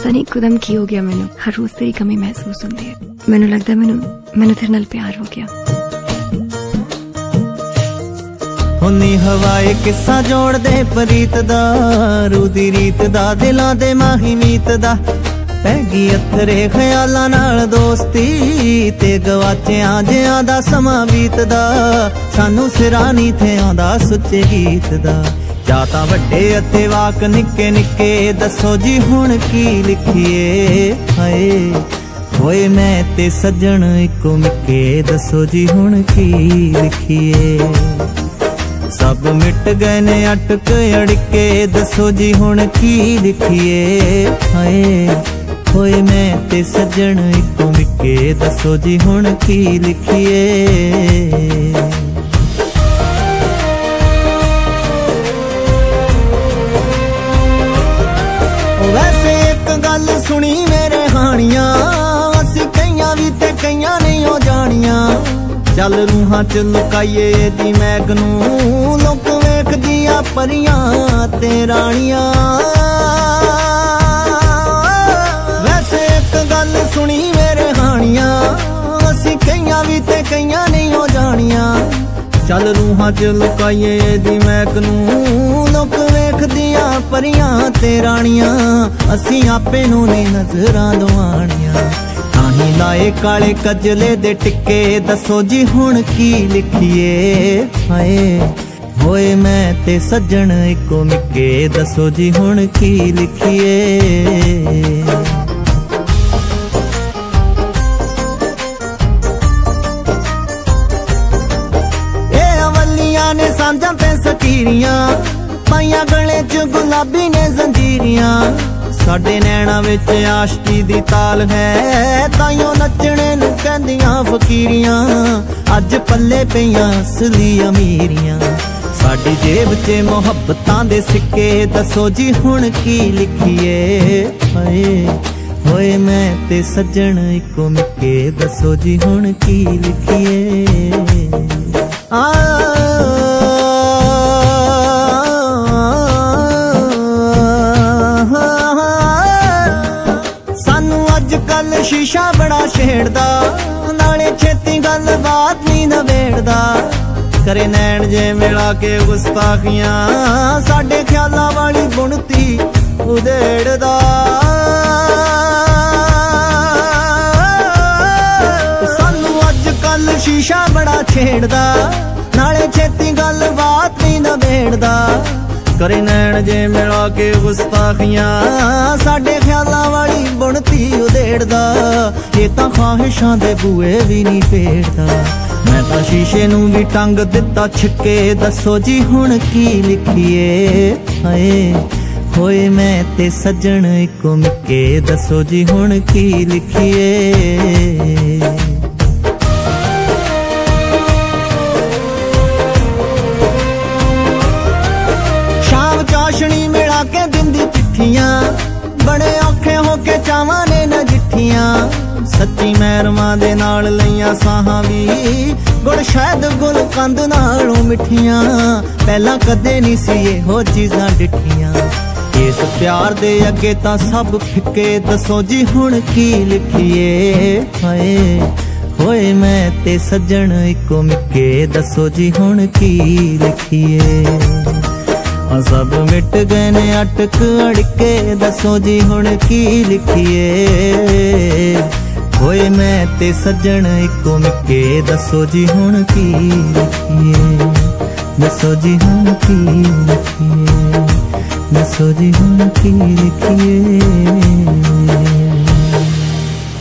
पता नहीं कुदम की हो गया, मैनू हर रोज तेरी कमी महसूस होती है। मैनू लगता मैनू तेरे नाल प्यार हो गया। हुनी हवाए किस्सा जोड़ दे प्रीत दा, रूदी रीत दा, दिलां दे माही मीत दा। पैगी अथरे ख्यालां नाल दोस्ती ते गवाचियां जियां दा समां बीतदा। सानू सिरा नहीं थे आंदा सुच्चे गीत दा। जाता वड्डे अते वाक निक्के निक्के, दसो जी हुण की लिखिए। हाय होए मैं ते सज्जन इको मिक्के, दसो जी हुण की लिखिए। सब मिट गए ने अटक अड़के, दसो जी हुण की लिखिए। हाय होए मैं ते सज्जन इको मिक्के, दसो जी हुण की लिखिए। वैसे एक गल सुनी मेरे हानियां, असी कईयां भी ते कईयां नहीं हो जानियां। चल रूहां च लुकाइए दी मैग नूं, लोक वेखदियां परियां ते रानियां। वैसे एक गल सुनी मेरे हानियां, असी कईयां भी ते कईयां नहीं हो जानियां। चल रूहां च लुकाइए दी मैग नूं, लोक वेखदियां परियां ते रानियां। असी आपे नूं नहीं नजरां दवानियां, ताहीं लाए काले कजले दे टिक्के, दसो जी हुण की लिखिए। हाय होए मैं ते सज्जन इको मिक्के, दसो जी हुण की लिखिए। ने सांझा ते सकीरियां, पाइया गले च गुलाबी ने जंजीरियां। साडे नैना विच आशकी दी ताल है, ताइयों नचने नूं कहंदियां फकीरियां। अज पल्ले पईयां असली अमीरियां, साडी जेब च मुहब्बतां दे सिक्के, दसो जी हुण की लिखिए। हाय होए मैं ते सज्जन इको मिक्के, दसो जी हुण की लिखिए। शीशा बड़ा छेड़दा, नाले छेती गल बात नहीं नवेड़दा। करे नैन जे मिला के गुस्ताखियां, साडे ख्यालां वाली बुनती उधेड़दा। सानू अज कल शीशा बड़ा छेड़दा, नाले छेती गल बात नहीं नवेड़दा। करे नैन जे मिला के गुस्ताखियां, साडे ख्यालां वाली बुनती उधेड़दा। ये तां ख्वाहिशां दे बूए भी नहीं पेड़दा। मैं तां शीशे नूं भी टंग दिता छिक्के, दसो जी हुण की लिखिए। हाय होए मैं ते सज्जन इको मिक्के, दसो जी हुण की लिखिए। चाशनी मिला के दिंदी चिट्ठियां, बड़े औखे होके चावां ने नजिठियां। सच्ची मैरमां दे नाल लईयां साहां भी, गुड़ शहद गुल कंद नालों मिठियां। पहला कदे नहीं सी इहो चीजां डिठियां, इस प्यार दे अगे तां सब फिक्के, दसो जी हुण की लिखिए। हाय होए मैं ते सज्जन इको मिक्के, दसो जी हुण की लिखिए। सब मिट गए ने अटक अड़के, दसो जी हुण की लिखिए। होए मैं ते सज्जन इको मिक्के, दसो जी हुण की लिखिए। दसो जी हुण की लिखिए, दसो जी हुण की लिखिए।